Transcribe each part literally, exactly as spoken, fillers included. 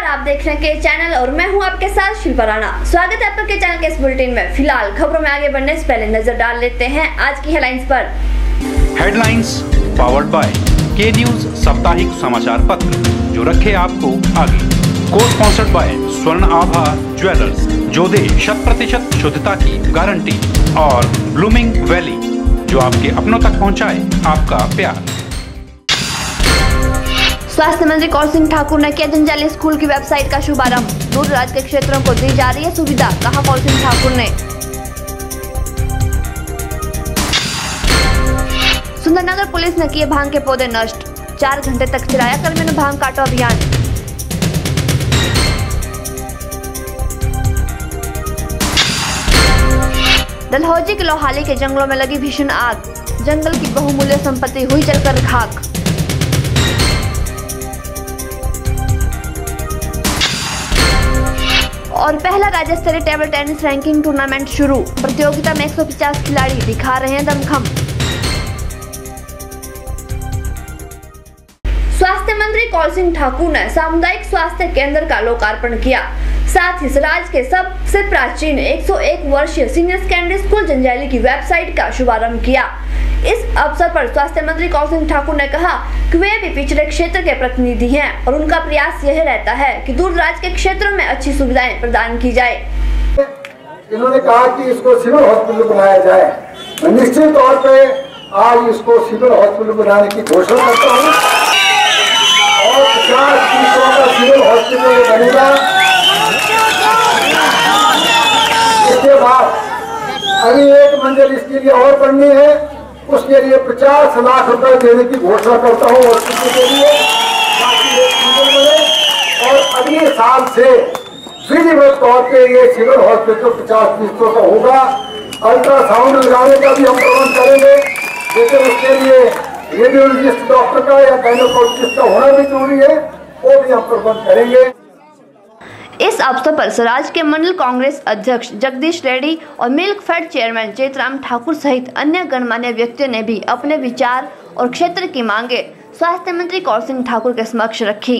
आप देख रहे हैं के चैनल और मैं हूं आपके साथ शिल्पा राणा। स्वागत है आपका के चैनल के इस बुलेटिन में। फिलहाल खबरों में आगे बढ़ने से पहले नजर डाल लेते हैं आज की हेडलाइंस पर। Headlines powered by K news साप्ताहिक समाचार पत्र, जो रखे आपको आगे। को स्पॉन्सर्ड बाय स्वर्ण आभा ज्वेलर्स, जो दे शत प्रतिशत शुद्धता की गारंटी, और ब्लूमिंग वैली, जो आपके अपनों तक पहुंचाए आपका प्यार। स्वास्थ्य मंत्री कौर सिंह ठाकुर ने किया जंजाली स्कूल की वेबसाइट का शुभारंभ। दूर दराज के क्षेत्रों को दी जा रही है सुविधा, कहा कौर सिंह ठाकुर ने। सुंदरनगर पुलिस ने किए भांग के पौधे नष्ट, चार घंटे तक चलाया कर्मियों ने भांग काटो अभियान। डलहौजी के लोहाली के जंगलों में लगी भीषण आग, जंगल की बहुमूल्य संपत्ति हुई जलकर खाक। और पहला राज्य स्तरीय टेबल टेनिस रैंकिंग टूर्नामेंट शुरू, प्रतियोगिता में एक सौ पचास खिलाड़ी दिखा रहे हैं दमखम। स्वास्थ्य मंत्री कौर सिंह ठाकुर ने सामुदायिक स्वास्थ्य केंद्र का लोकार्पण किया। साथ ही राज्य के सबसे प्राचीन एक सौ एक वर्षीय सीनियर सेकेंडरी स्कूल जंजाली की वेबसाइट का शुभारंभ किया। इस अवसर पर स्वास्थ्य मंत्री कौर सिंह ठाकुर ने कहा कि वे भी पिछड़े क्षेत्र के प्रतिनिधि हैं और उनका प्रयास यह रहता है कि दूर दराज के क्षेत्रों में अच्छी सुविधाएं प्रदान की जाए। इन्होंने कहा कि इसको सिविल हॉस्पिटल बनाया जाए। निश्चित तौर पे आज इसको सिविल हॉस्पिटल बनाने की घोषणा करता हूँ और पचास फीसों का सिविल हॉस्पिटल बनेगा। इसके बाद अभी एक मंजिल इसके लिए और बननी है, उसके लिए पचास लाख रुपए देने की घोषणा करता हूँ हॉस्पिटल के लिए, ताकि एक मंजिल बने। और अगले साल से विधिवत तौर पे ये सिविल हॉस्पिटल पचास फीसद का होगा। अल्ट्रासाउंड लगाने का भी हम प्रबंध करेंगे, लेकिन उसके लिए रेडियोलॉजिस्ट डॉक्टर का या गायनोकोलॉजिस्ट का होना भी जरूरी है, वो भी हम प्रबंध करेंगे। इस अवसर पर स्वराज के मंडल कांग्रेस अध्यक्ष जगदीश रेड्डी और milk fed chairman Chetram Thakur सहित अन्य गणमान्य व्यक्तियों ने भी अपने विचार और क्षेत्र की मांगे स्वास्थ्य मंत्री कौर सिंह ठाकुर के समक्ष रखी।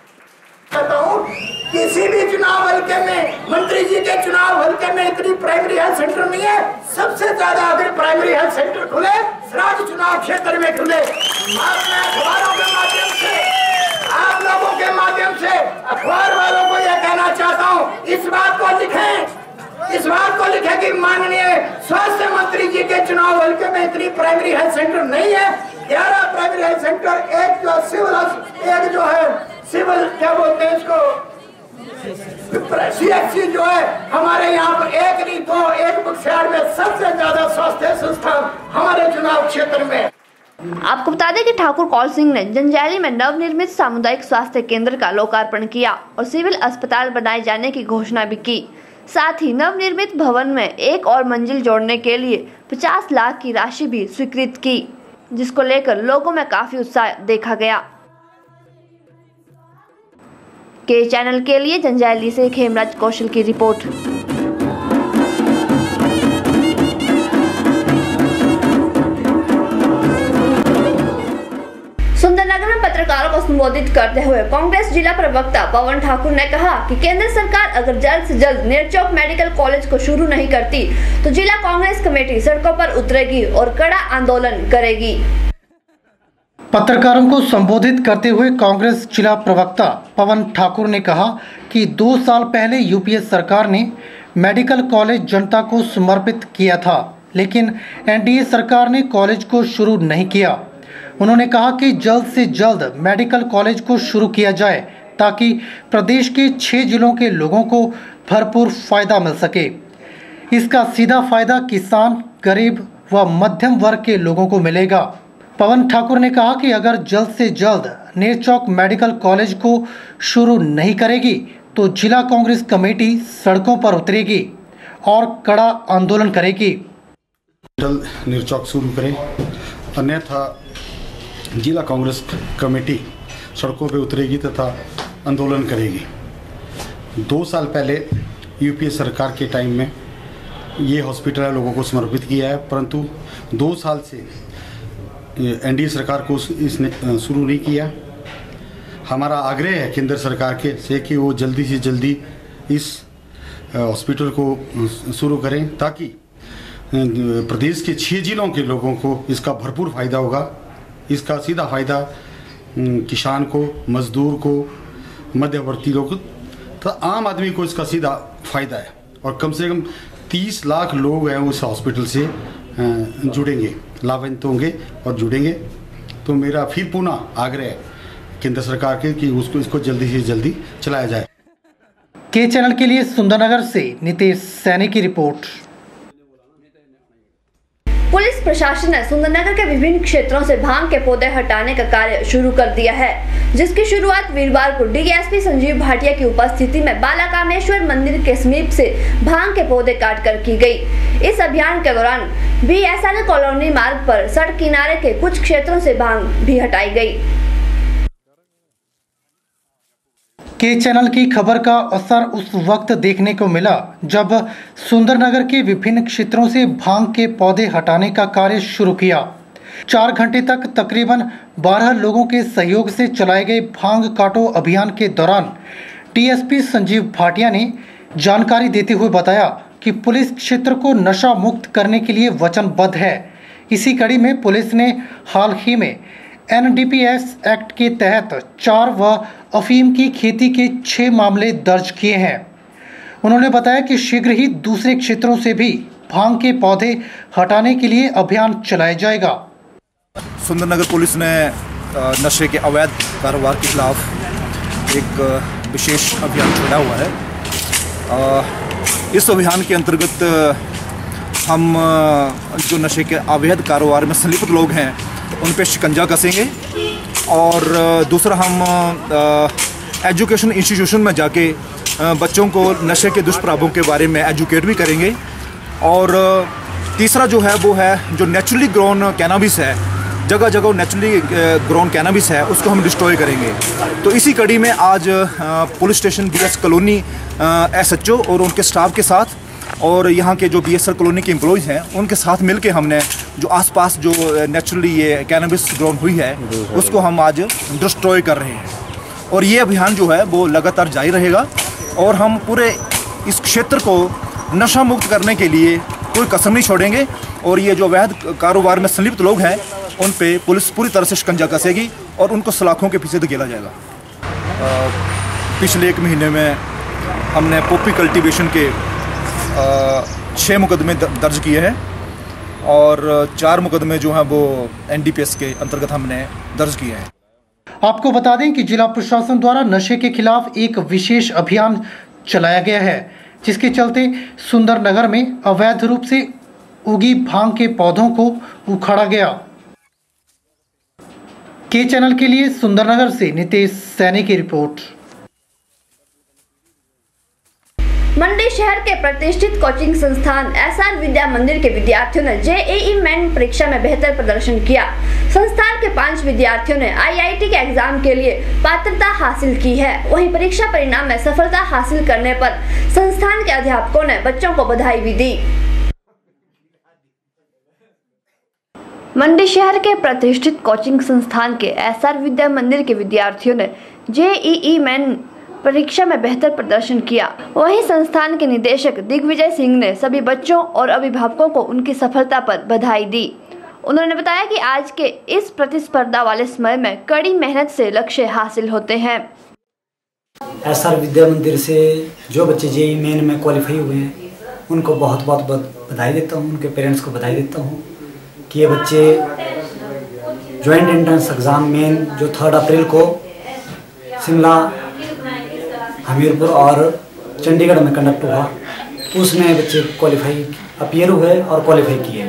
किसी भी चुनाव हल्के में, मंत्री जी के चुनाव हल्के में इतनी प्राइमरी हेल्थ सेंटर नहीं है। सबसे ज्यादा अगर प्राइमरी हेल्थ सेंटर खुले स्वराज चुनाव क्षेत्र में खुले। अखबारों के माध्यम से, आप लोगों के माध्यम से अखबार वालों को यह कहना चाहता हूँ, इस बात को लिखें, इस बात को लिखें कि माननीय स्वास्थ्य मंत्री जी के चुनाव हल्के में इतनी प्राइमरी हेल्थ सेंटर नहीं है। ग्यारह प्राइमरी हेल्थ सेंटर, एक जो सिविल, एक जो है सिविल क्या बोलते हैं इसको, सीएचसी जो है हमारे यहाँ पर एक नहीं दो, एक बक्सियार में सबसे ज्यादा स्वास्थ्य संस्थान हमारे चुनाव क्षेत्र में। आपको बता दें कि ठाकुर कौर सिंह ने जंजाली में नवनिर्मित सामुदायिक स्वास्थ्य केंद्र का लोकार्पण किया और सिविल अस्पताल बनाए जाने की घोषणा भी की। साथ ही नवनिर्मित भवन में एक और मंजिल जोड़ने के लिए पचास लाख की राशि भी स्वीकृत की, जिसको लेकर लोगों में काफी उत्साह देखा गया। के चैनल के लिए जंजाली से खेमराज कौशल की रिपोर्ट। सुंदरनगर में पत्रकारों को संबोधित करते हुए कांग्रेस जिला प्रवक्ता पवन ठाकुर ने कहा कि केंद्र सरकार अगर जल्द से जल्द नेरचौक मेडिकल कॉलेज को शुरू नहीं करती तो जिला कांग्रेस कमेटी सड़कों पर उतरेगी और कड़ा आंदोलन करेगी। पत्रकारों को संबोधित करते हुए कांग्रेस जिला प्रवक्ता पवन ठाकुर ने कहा कि दो साल पहले यूपीए सरकार ने मेडिकल कॉलेज जनता को समर्पित किया था, लेकिन एनडीए सरकार ने कॉलेज को शुरू नहीं किया। उन्होंने कहा कि जल्द से जल्द मेडिकल कॉलेज को शुरू किया जाए ताकि प्रदेश के छह जिलों के लोगों को भरपूर फायदा मिल सके। इसका सीधा फायदा किसान, गरीब व मध्यम वर्ग के लोगों को मिलेगा। पवन ठाकुर ने कहा कि अगर जल्द से जल्द नेरचौक मेडिकल कॉलेज को शुरू नहीं करेगी तो जिला कांग्रेस कमेटी सड़कों पर उतरेगी और कड़ा आंदोलन करेगी। नेरचौक शुरू करें, अन्यथा जिला कांग्रेस कमेटी सड़कों पर उतरेगी तथा आंदोलन करेगी। दो साल पहले यूपीए सरकार के टाइम में ये हॉस्पिटल लोगों को समर्पित किया है, परंतु दो साल से एनडीए सरकार को इसने शुरू नहीं किया। हमारा आग्रह है केंद्र सरकार के से कि वो जल्दी से जल्दी इस हॉस्पिटल को शुरू करें, ताकि प्रदेश के छः जिलों के लोगों को इसका भरपूर फ़ायदा होगा। इसका सीधा फ़ायदा किसान को, मजदूर को, मध्यवर्ती लोग तो आम आदमी को इसका सीधा फ़ायदा है। और कम से कम तीस लाख लोग हैं उस हॉस्पिटल से जुड़ेंगे, लाभान्वित होंगे और जुड़ेंगे। तो मेरा फिर पुनः आग्रह है केंद्र सरकार के कि उसको इसको जल्दी से जल्दी चलाया जाए। के चैनल के लिए सुंदरनगर से नितेश सैनी की रिपोर्ट। पुलिस प्रशासन ने सुंदरनगर के विभिन्न क्षेत्रों से भांग के पौधे हटाने का कार्य शुरू कर दिया है, जिसकी शुरुआत वीरवार को डीएसपी संजीव भाटिया की उपस्थिति में बालाकामेश्वर मंदिर के समीप से भांग के पौधे काटकर की गई। इस अभियान के दौरान बीएसएनएल कॉलोनी मार्ग पर सड़क किनारे के कुछ क्षेत्रों से भांग भी हटाई गई। के चैनल की खबर का असर उस वक्त देखने को मिला जब सुंदरनगर के विभिन्न क्षेत्रों से भांग के पौधे हटाने का कार्य शुरू किया। चार घंटे तक तकरीबन बारह लोगों के सहयोग से चलाए गए भांग काटो अभियान के दौरान डीएसपी संजीव भाटिया ने जानकारी देते हुए बताया कि पुलिस क्षेत्र को नशा मुक्त करने के लिए वचनबद्ध है। इसी कड़ी में पुलिस ने हाल ही में N D P S act के तहत चार व अफीम की खेती के छह मामले दर्ज किए हैं। उन्होंने बताया कि शीघ्र ही दूसरे क्षेत्रों से भी भांग के पौधे हटाने के लिए अभियान चलाया जाएगा। सुंदरनगर पुलिस ने नशे के अवैध कारोबार के खिलाफ एक विशेष अभियान छेड़ा हुआ है। इस अभियान के अंतर्गत हम जो नशे के अवैध कारोबार में संलिप्त लोग हैं उन पे शिकंजा कसेंगे और दूसरा हम एजुकेशन इंस्टीट्यूशन में जाके बच्चों को नशे के दुष्प्रभावों के बारे में एजुकेट भी करेंगे। और तीसरा जो है वो है जो नेचुरली ग्रोन कैनाबिस है, जगह जगह नेचुरली ग्रोन कैनाबिस है उसको हम डिस्ट्रॉय करेंगे। तो इसी कड़ी में आज police station BS colony SHO और उनके स्टाफ के साथ और यहाँ के जो बीएसएल कॉलोनी के एम्प्लॉयज़ हैं उनके साथ मिलके हमने जो आसपास जो नेचुरली ये कैनबिस ग्रोन हुई है उसको हम आज डिस्ट्रॉय कर रहे हैं। और ये अभियान जो है वो लगातार जारी रहेगा और हम पूरे इस क्षेत्र को नशा मुक्त करने के लिए कोई कसर नहीं छोड़ेंगे। और ये जो अवैध कारोबार में संलिप्त लोग हैं उन पे पुलिस पूरी तरह से शिकंजा कसेगी और उनको सलाखों के पीछे धकेला जाएगा। पिछले एक महीने में हमने पॉपी कल्टीवेशन के छः मुकदमे दर्ज किए हैं और चार मुकदमे जो हैं वो एनडीपीएस के अंतर्गत हमने दर्ज किए हैं। आपको बता दें कि जिला प्रशासन द्वारा नशे के खिलाफ एक विशेष अभियान चलाया गया है, जिसके चलते सुंदरनगर में अवैध रूप से उगी भांग के पौधों को उखाड़ा गया। के चैनल के लिए सुंदरनगर से नितेश सैनी की रिपोर्ट। मंडी शहर के प्रतिष्ठित कोचिंग संस्थान एसआर विद्या मंदिर के विद्यार्थियों ने जेईई मेन परीक्षा में बेहतर प्रदर्शन किया। संस्थान के पांच विद्यार्थियों ने आईआईटी के एग्जाम के लिए पात्रता हासिल की है। वहीं परीक्षा परिणाम में सफलता हासिल करने पर संस्थान के अध्यापकों ने बच्चों को बधाई भी दी। मंडी शहर के प्रतिष्ठित कोचिंग संस्थान के एसआर विद्या मंदिर के विद्यार्थियों ने जेईई मेन परीक्षा में बेहतर प्रदर्शन किया। वहीं संस्थान के निदेशक दिग्विजय सिंह ने सभी बच्चों और अभिभावकों को उनकी सफलता पर बधाई दी। उन्होंने बताया कि आज के इस प्रतिस्पर्धा वाले समय में कड़ी मेहनत से लक्ष्य हासिल होते हैं। एसआर विद्या मंदिर से जो बच्चे जेईई मेन में क्वालिफाई हुए हैं उनको बहुत बहुत बधाई देता हूँ, उनके पेरेंट्स को बधाई देता हूँ कि ये बच्चे ज्वाइंट एंट्रेंस एग्ज़ाम मेन जो थर्ड अप्रैल को शिमला, हमीरपुर और चंडीगढ़ में कंडक्ट हुआ उसमें बच्चे क्वालिफाई अपीयर हुए और क्वालिफाई किए।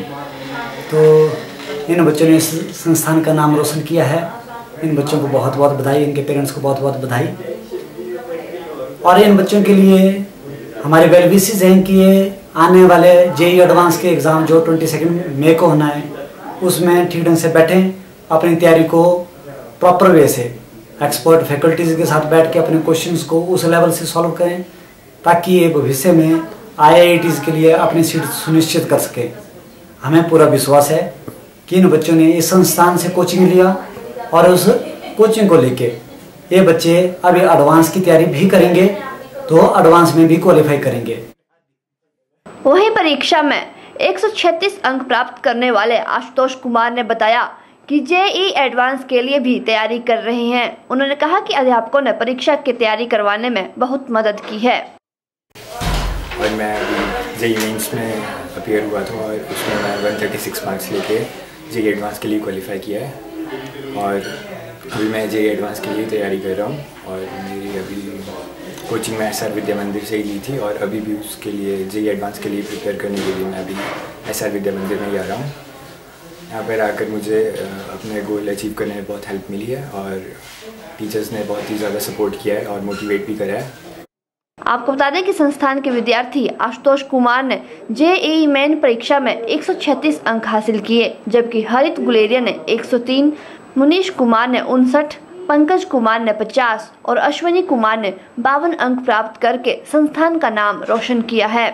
तो इन बच्चों ने इस संस्थान का नाम रोशन किया है। इन बच्चों को बहुत बहुत बधाई, इनके पेरेंट्स को बहुत बहुत बधाई। और इन बच्चों के लिए हमारे वेल विशेस हैं कि ये आने वाले जेईई एडवांस के एग्ज़ाम जो ट्वेंटी सेकेंड मई को होना है उसमें ठीक ढंग से बैठें, अपनी तैयारी को प्रॉपर वे से एक्सपर्ट फैकल्टीज़ के साथ बैठ के अपने क्वेश्चंस को उस लेवल से सॉल्व करें ताकि ये भविष्य में आईआईटीज़ के लिए अपनी सीट सुनिश्चित कर सके। हमें पूरा विश्वास है कि इन बच्चों ने इस संस्थान से कोचिंग लिया और उस कोचिंग को लेके ये बच्चे अभी एडवांस की तैयारी भी करेंगे तो एडवांस में भी क्वालिफाई करेंगे। वहीं परीक्षा में एक सौ छत्तीस अंक प्राप्त करने वाले आशुतोष कुमार ने बताया कि जेई एडवांस के लिए भी तैयारी कर रहे हैं। उन्होंने कहा कि अध्यापकों ने परीक्षा की तैयारी करवाने में बहुत मदद की है। और मैं अभी जेई मेंस में अपीयर हुआ था और उसमें मैं एक सौ छत्तीस मार्क्स लेके जेई एडवांस के लिए क्वालिफाई किया है और अभी मैं जेई एडवांस के लिए तैयारी कर रहा हूँ। और मेरी अभी कोचिंग में एस आर विद्या मंदिर से ही ली थी और अभी भी उसके लिए जेई एडवांस के लिए प्रिपेयर करने के लिए मैं अभी एस आर विद्या मंदिर में ही आ रहा हूँ। यहाँ पर आकर मुझे अपने गोल अचीव करने में बहुत हेल्प मिली है और टीचर्स ने बहुत ही ज़्यादा सपोर्ट किया है और मोटिवेट भी करा है। आपको बता दें कि संस्थान के विद्यार्थी आशुतोष कुमार ने जेईई मेन परीक्षा में एक सौ छत्तीस अंक हासिल किए, जबकि हरित गुलेरिया ने एक सौ तीन, मुनीश कुमार ने उनसठ, पंकज कुमार ने पचास और अश्विनी कुमार ने बावन अंक प्राप्त करके संस्थान का नाम रोशन किया है।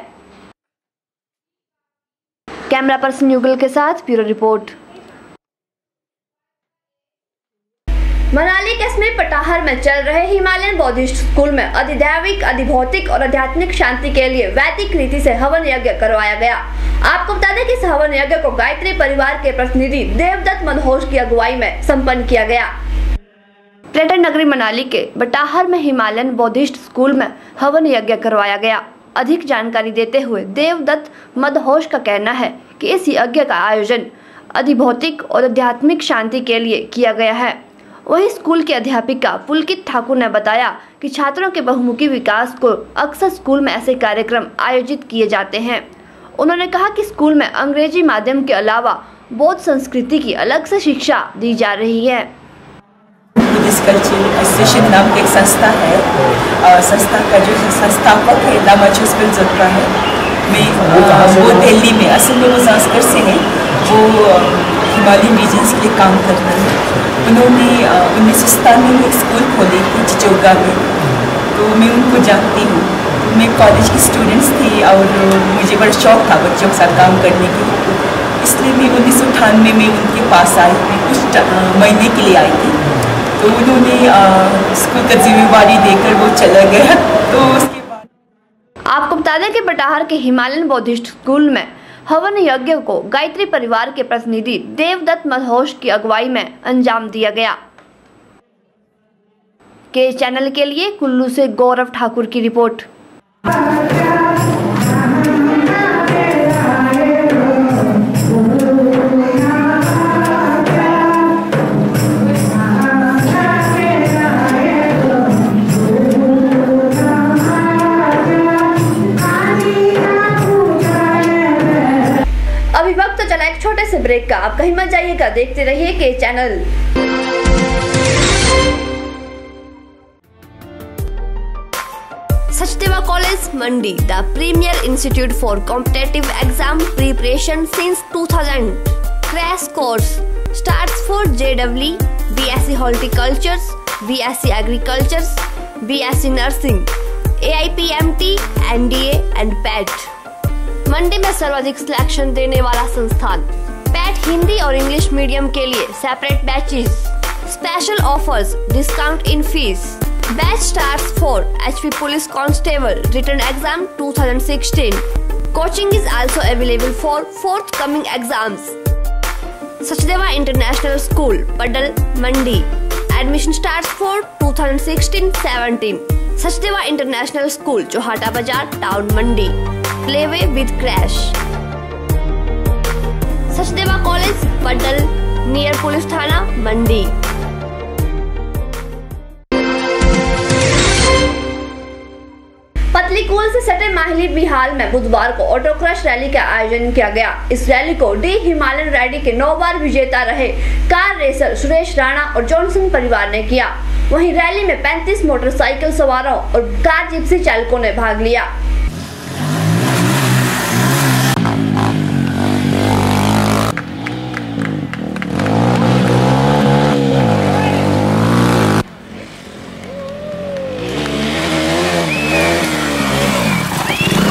कैमरा पर्सन युगल के साथ ब्यूरो रिपोर्ट। मनाली के समीप पटाहर में चल रहे हिमालयन बौद्धिस्ट स्कूल में अधिदैविक, अधिभौतिक और आध्यात्मिक शांति के लिए वैदिक रीति से हवन यज्ञ करवाया गया। आपको बता दें कि इस हवन यज्ञ को गायत्री परिवार के प्रतिनिधि देवदत्त मदहोश की अगुवाई में संपन्न किया गया। पर्यटन नगरी मनाली के बटाहर में हिमालयन बौद्धिस्ट स्कूल में हवन यज्ञ करवाया गया। अधिक जानकारी देते हुए देवदत्त मदहोश का कहना है कि इस यज्ञ का आयोजन अधिभौतिक और आध्यात्मिक शांति के लिए किया गया है। वहीं स्कूल की अध्यापिका पुलकित ठाकुर ने बताया कि छात्रों के बहुमुखी विकास को अक्सर स्कूल में ऐसे कार्यक्रम आयोजित किए जाते हैं। उन्होंने कहा कि स्कूल में अंग्रेजी माध्यम के अलावा बौद्ध संस्कृति की अलग से शिक्षा दी जा रही है। बुद्धिस्ट कल्चरल एसोसिएशन नाम की एक संस्था है और संस्था का जो संस्थापक है लामा जोसेफ जोत्रा है। मैं वो दिल्ली में, असल में वो संस्कृत से है, वो हिमालयन रीजन्स के लिए काम करते हैं। उन्होंने उन्नीस सौ सतानवे में एक स्कूल खोली थी चिचोगा में, तो मैं उनको जानती हूँ। मैं कॉलेज की स्टूडेंट्स थी और मुझे बड़ा शौक था बच्चों के साथ काम करने के लिए, इसलिए मैं उन्नीस सौ अठानवे में उनके पास आई। मैं कुछ महीने के लिए आई थी, तो उन्होंने स्कूल का जिम्मेवारी देकर वो चला गया। तो उसके बाद आपको बता दें कि बटाहर के हिमालयन बौद्धिस्ट स्कूल में हवन यज्ञ को गायत्री परिवार के प्रतिनिधि देवदत्त मदहोश की अगुवाई में अंजाम दिया गया। के चैनल के लिए कुल्लू से गौरव ठाकुर की रिपोर्ट। अभी वक्त तो चला एक छोटे से ब्रेक का, आप कहीं मत जाइएगा, देखते रहिए के चैनल। Sachdeva college Mandi, the premier institute for competitive exam preparation since two thousand. Crash course starts for J W E, B S c Horticulture, B S c Agriculture, B S c Nursing, A I P M T, N D A and P E T। Mandi में सर्वाधिक selection देने वाला संस्थान। PAT Hindi और English medium के लिए separate batches, special offers, discount in fees. Batch starts for H P police constable written exam two thousand sixteen. Coaching is also available for forthcoming exams. Sachdeva international school Padal Mandi, admission starts for two thousand sixteen seventeen. Sachdeva international school Chauhata बाजार town Mandi, playway with crash. Sachdeva college Padal near police थाना मंडी। पतलीकूल से सटे माहिली बिहाल में बुधवार को auto crush rally का आयोजन किया गया। इस रैली को डी हिमालयन रैली के नौ बार विजेता रहे कार रेसर सुरेश राणा और जॉनसन परिवार ने किया। वहीं रैली में पैंतीस मोटरसाइकिल सवारों और कार जिप्सी चालकों ने भाग लिया।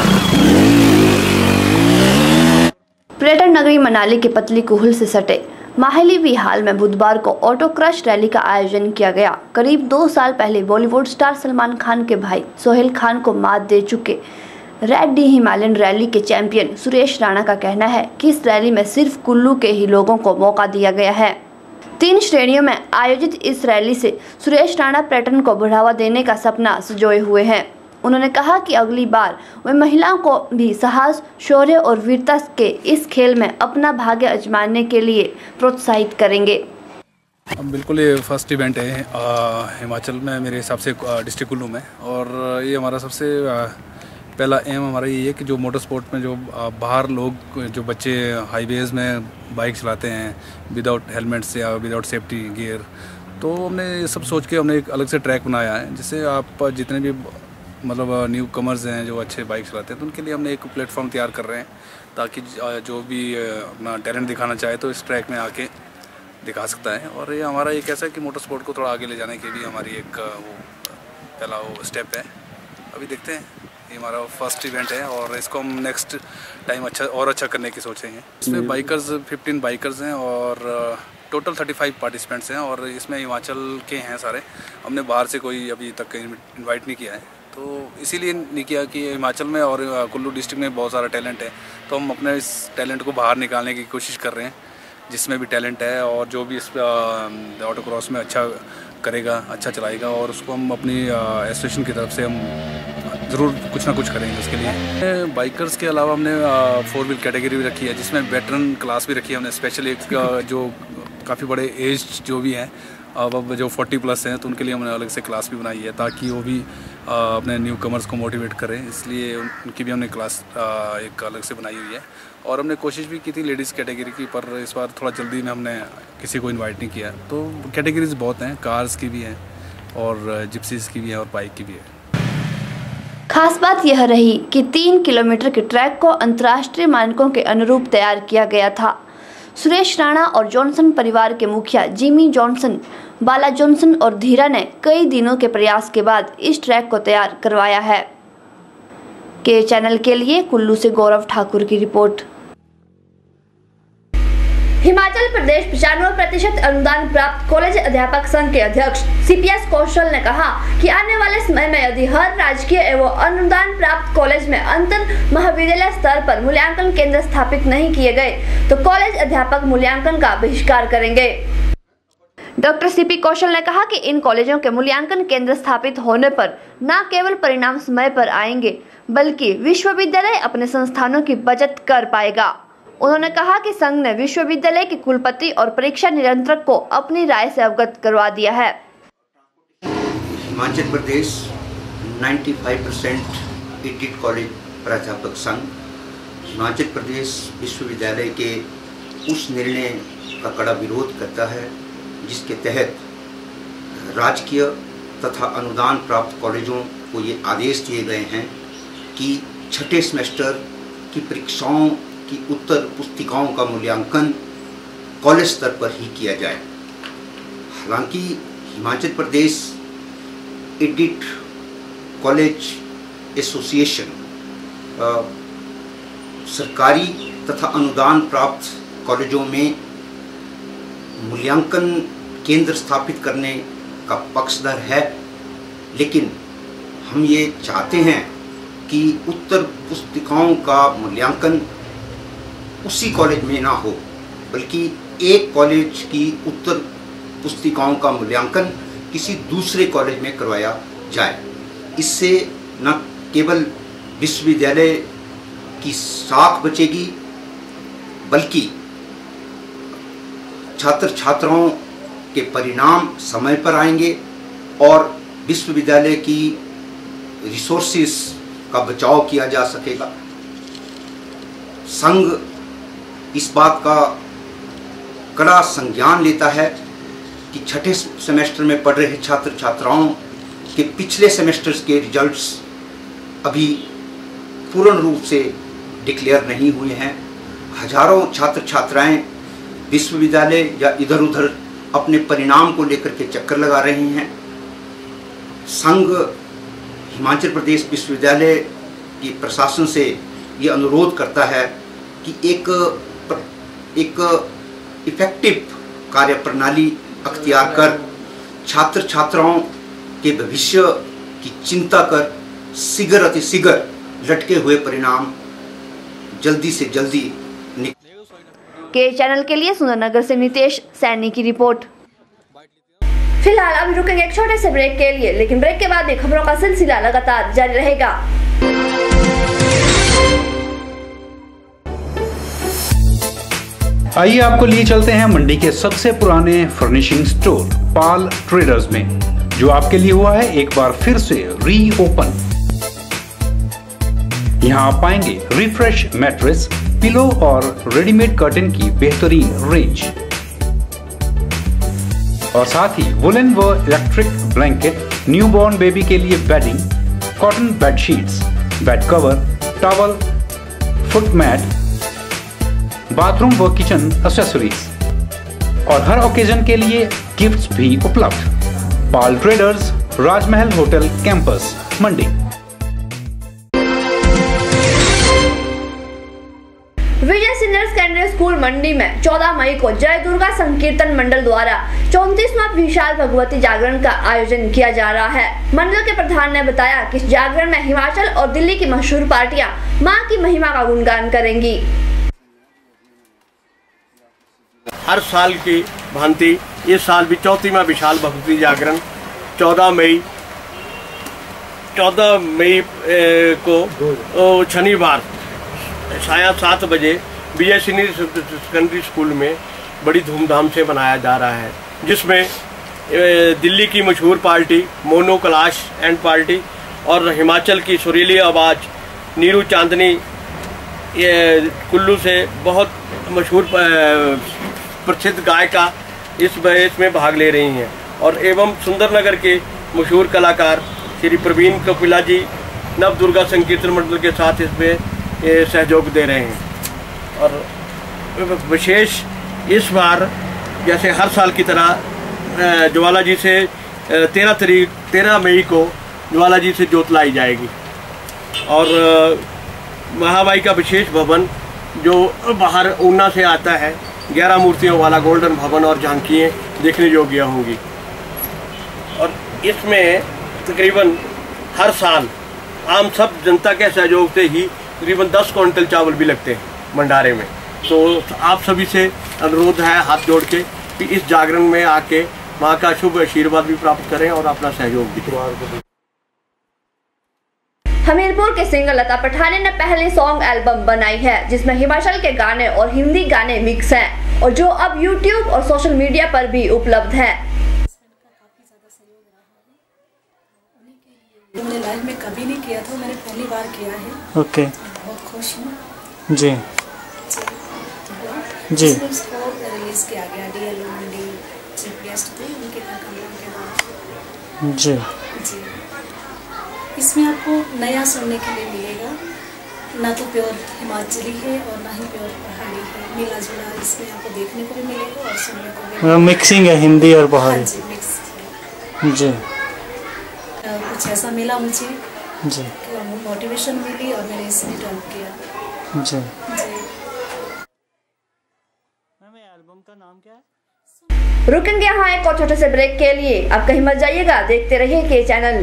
पर्यटन नगरी मनाली के पतलीकूल से सटे माहिली विहाल में बुधवार को ऑटो क्रश रैली का आयोजन किया गया। करीब दो साल पहले बॉलीवुड स्टार सलमान खान के भाई सोहेल खान को मात दे चुके रेड डी हिमालयन रैली के चैंपियन सुरेश राणा का कहना है कि इस रैली में सिर्फ कुल्लू के ही लोगों को मौका दिया गया है। तीन श्रेणियों में आयोजित इस रैली से सुरेश राणा पर्यटन को बढ़ावा देने का सपना संजोए हुए हैं। उन्होंने कहा कि अगली बार वे महिलाओं को भी साहस, शौर्य और वीरता के इस खेल में अपना भाग्य आजमाने के लिए प्रोत्साहित करेंगे। बिल्कुल ये फर्स्ट इवेंट है आ, हिमाचल में मेरे हिसाब से डिस्ट्रिक्ट कुल्लू में, और ये हमारा सबसे आ, पहला एम हमारा ये है कि जो मोटर स्पोर्ट में जो बाहर लोग जो बच्चे हाईवेज़ में बाइक चलाते हैं विदाउट हेलमेट्स या विदाउट सेफ्टी गियर, तो हमने ये सब सोच के हमने एक अलग से ट्रैक बनाया है जिससे आप जितने भी मतलब न्यू कमर्स हैं जो अच्छे बाइक चलाते हैं तो उनके लिए हमने एक प्लेटफॉर्म तैयार कर रहे हैं ताकि जो भी अपना टैलेंट दिखाना चाहे तो इस ट्रैक में आके दिखा सकता है। और ये हमारा एक ऐसा है कि मोटर स्पोर्ट को थोड़ा आगे ले जाने के भी हमारी एक वो पहला वो स्टेप है। अभी देखते हैं, ये हमारा फर्स्ट इवेंट है और इसको हम नेक्स्ट टाइम अच्छा और अच्छा करने की सोचेंगे। इसमें बाइकर्स फिफ्टीन बाइकर्स हैं और टोटल थर्टी फाइव पार्टिसिपेंट्स हैं और इसमें हिमाचल के हैं सारे। हमने बाहर से कोई अभी तक इन्वाइट नहीं किया है, तो इसीलिए नहीं किया कि हिमाचल में और कुल्लू डिस्ट्रिक्ट में बहुत सारा टैलेंट है, तो हम अपने इस टैलेंट को बाहर निकालने की कोशिश कर रहे हैं जिसमें भी टैलेंट है और जो भी इस ऑटो क्रॉस में अच्छा करेगा, अच्छा चलाएगा और उसको हम अपनी एसोसिएशन की तरफ से हम ज़रूर कुछ ना कुछ करेंगे उसके लिए। बाइकर्स के अलावा हमने फोर व्हील कैटेगरी भी रखी है जिसमें वेटरन क्लास भी रखी है हमने, स्पेशली जो काफ़ी बड़े एज जो भी हैं अब जो फोर्टी प्लस हैं तो उनके लिए हमने अलग से क्लास भी बनाई है ताकि वो भी आ, अपने न्यू कमर्स को मोटिवेट करें, इसलिए उनकी भी हमने क्लास आ, एक अलग से बनाई हुई है। और हमने कोशिश भी की थी लेडीज़ कैटेगरी की, पर इस बार थोड़ा जल्दी में हमने किसी को इनवाइट नहीं किया। तो कैटेगरीज बहुत हैं, कार्स की भी हैं और जिप्सीज़ की भी है और बाइक की भी है। खास बात यह रही कि तीन किलोमीटर के ट्रैक को अंतर्राष्ट्रीय मानकों के अनुरूप तैयार किया गया था। सुरेश राणा और जॉनसन परिवार के मुखिया जिमी जॉनसन, बाला जॉनसन और धीरा ने कई दिनों के प्रयास के बाद इस ट्रैक को तैयार करवाया है। के चैनल के लिए कुल्लू से गौरव ठाकुर की रिपोर्ट। हिमाचल प्रदेश पचानवे प्रतिशत अनुदान प्राप्त कॉलेज अध्यापक संघ के अध्यक्ष सीपीएस कौशल ने कहा कि आने वाले समय में यदि हर राजकीय एवं अनुदान प्राप्त कॉलेज में अंतर महाविद्यालय स्तर पर मूल्यांकन केंद्र स्थापित नहीं किए गए तो कॉलेज अध्यापक मूल्यांकन का बहिष्कार करेंगे। डॉक्टर सीपी कौशल ने कहा कि इन कॉलेजों के मूल्यांकन केंद्र स्थापित होने पर न केवल परिणाम समय पर आएंगे बल्कि विश्वविद्यालय अपने संस्थानों की बचत कर पाएगा। उन्होंने कहा कि संघ ने विश्वविद्यालय के कुलपति और परीक्षा नियंत्रक को अपनी राय से अवगत करवा दिया है। हिमाचल प्रदेश पचानवे परसेंट एडिट कॉलेज प्राध्यापक संघ हिमाचल प्रदेश विश्वविद्यालय के उस निर्णय का कड़ा विरोध करता है जिसके तहत राजकीय तथा अनुदान प्राप्त कॉलेजों को ये आदेश दिए गए हैं कि छठे सेमेस्टर की परीक्षाओं की उत्तर पुस्तिकाओं का मूल्यांकन कॉलेज स्तर पर ही किया जाए। हालांकि Himachal Pradesh aided college association सरकारी तथा अनुदान प्राप्त कॉलेजों में मूल्यांकन केंद्र स्थापित करने का पक्षधर है, लेकिन हम ये चाहते हैं कि उत्तर पुस्तिकाओं का मूल्यांकन उसी कॉलेज में ना हो बल्कि एक कॉलेज की उत्तर पुस्तिकाओं का मूल्यांकन किसी दूसरे कॉलेज में करवाया जाए। इससे न केवल विश्वविद्यालय की साख बचेगी बल्कि छात्र छात्राओं के परिणाम समय पर आएंगे और विश्वविद्यालय की रिसोर्सेस का बचाव किया जा सकेगा। संघ इस बात का कड़ा संज्ञान लेता है कि छठे सेमेस्टर में पढ़ रहे छात्र छात्राओं के पिछले सेमेस्टर्स के रिजल्ट्स अभी पूर्ण रूप से डिक्लेयर नहीं हुए हैं। हजारों छात्र छात्राएं विश्वविद्यालय या इधर उधर अपने परिणाम को लेकर के चक्कर लगा रहे हैं। संघ हिमाचल प्रदेश विश्वविद्यालय की प्रशासन से ये अनुरोध करता है कि एक एक इफेक्टिव कार्यप्रणाली अख्तियार कर छात्र छात्राओं के भविष्य की चिंता कर शीघ्र अतिशीघ्र लटके हुए परिणाम जल्दी से जल्दी के चैनल के लिए सुंदरनगर से नितेश सैनी की रिपोर्ट। फिलहाल अभी रुकेंगे एक छोटे से ब्रेक के लिए, लेकिन ब्रेक के बाद भी खबरों का सिलसिला लगातार जारी रहेगा। आइए आपको लिए चलते हैं मंडी के सबसे पुराने फर्निशिंग स्टोर पाल ट्रेडर्स में, जो आपके लिए हुआ है एक बार फिर से री ओपन। यहाँ आप पाएंगे रिफ्रेश मैट्रेस, पिलो और रेडीमेड कर्टन की बेहतरीन रेंज, और साथ ही वुलन व इलेक्ट्रिक ब्लैंकेट, न्यूबॉर्न बेबी के लिए bedding, cotton bedsheets, bed cover, towel, foot mat, bathroom व किचन एक्सेसरीज और हर ओकेजन के लिए गिफ्ट्स भी उपलब्ध। Pal traders, Rajmahal hotel campus, Mandi. Vijay senior secondary school Mandi में चौदह मई को जय दुर्गा संकीर्तन मंडल द्वारा चौंतीसवां विशाल भगवती जागरण का आयोजन किया जा रहा है। मंडल के प्रधान ने बताया कि इस जागरण में हिमाचल और दिल्ली की मशहूर पार्टियां मां की महिमा का गुणगान करेंगी। हर साल की भांति इस साल भी चौथीवां विशाल भगवती जागरण चौदह मई चौदह मई को शनिवार साया सात बजे विजय सीनियर सेकेंडरी स्कूल में बड़ी धूमधाम से मनाया जा रहा है, जिसमें दिल्ली की मशहूर party mono Kailash and party और हिमाचल की सुरीली आवाज़ नीरू चांदनी कुल्लू से बहुत मशहूर प्रसिद्ध गायिका इस इसमें भाग ले रही हैं, और एवं सुंदरनगर के मशहूर कलाकार श्री प्रवीण कपिला जी नव दुर्गा संकीर्तन मंडल के साथ इसमें ये सहयोग दे रहे हैं। और विशेष इस बार जैसे हर साल की तरह ज्वाला जी से तेरह तारीख तेरह मई को ज्वाला जी से जोत लाई जाएगी, और महाबाई का विशेष भवन जो बाहर ऊना से आता है, ग्यारह मूर्तियों वाला गोल्डन भवन और झांकियाँ देखने योग्य होंगी। और इसमें तकरीबन हर साल आम सब जनता के सहयोग से ही तकरीबन दस क्विंटल चावल भी लगते हैं भंडारे में। तो आप सभी से अनुरोध है हाथ जोड़ के कि इस जागरण में आके माँ का शुभ आशीर्वाद भी प्राप्त करें और अपना सहयोग भी करें। हमीरपुर के सिंगर लता पठानिया ने पहले सॉन्ग एल्बम बनाई है, जिसमें हिमाचल के गाने और हिंदी गाने मिक्स हैं, और जो अब यूट्यूब और सोशल मीडिया पर भी उपलब्ध है। मैंने लाइफ में कभी नहीं किया था, मैंने पहली बार किया है। ओके। बहुत खुश हूँ। जी जी इसको रिलीज किया गया डीएलओ मंडी चीफ गेस्ट थे, उनके कार्यक्रम के बाद। जी जी इसमें आपको नया सुनने के लिए मिलेगा, ना तो प्योर हिमाचली है और ना ही प्योर पहाड़ी है, मिला जुला इसमें आपको देखने को भी मिलेगा और सुनने को भी। मिक्सिंग है हिंदी और पहाड़ी। जी मिक्स। जी कुछ ऐसा मिला मुझे जी, मोटिवेशन मिली और मैंने इसमें ड्रॉप किया। जी जी एल्बम का नाम क्या है? रुकेंगे यहाँ एक और छोटे से ब्रेक के लिए, अब कहीं मत जाइएगा, देखते रहिए के चैनल।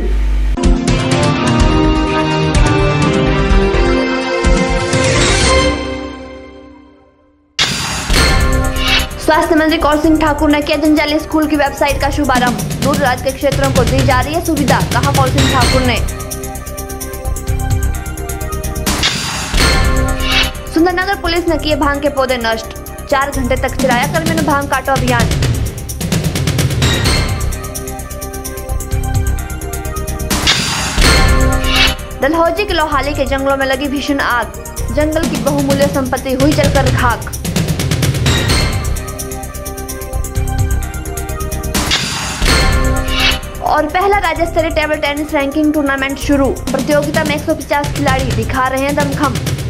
स्वास्थ्य मंत्री कौर सिंह ठाकुर ने किया जंजैली स्कूल की वेबसाइट का शुभारंभ। दूर दराज के क्षेत्रों को दी जा रही है सुविधा, कहा कौर सिंह ठाकुर ने। सुंदरनगर पुलिस ने किए भांग के पौधे नष्ट, चार घंटे तक चलाया कर्मियों ने भांग काटो अभियान। डलहौजी के लोहाली के जंगलों में लगी भीषण आग, जंगल की बहुमूल्य संपत्ति हुई जलकर खाक। और पहला राज्य स्तरीय टेबल टेनिस रैंकिंग टूर्नामेंट शुरू, प्रतियोगिता में एक सौ पचास खिलाड़ी दिखा रहे हैं दमखम।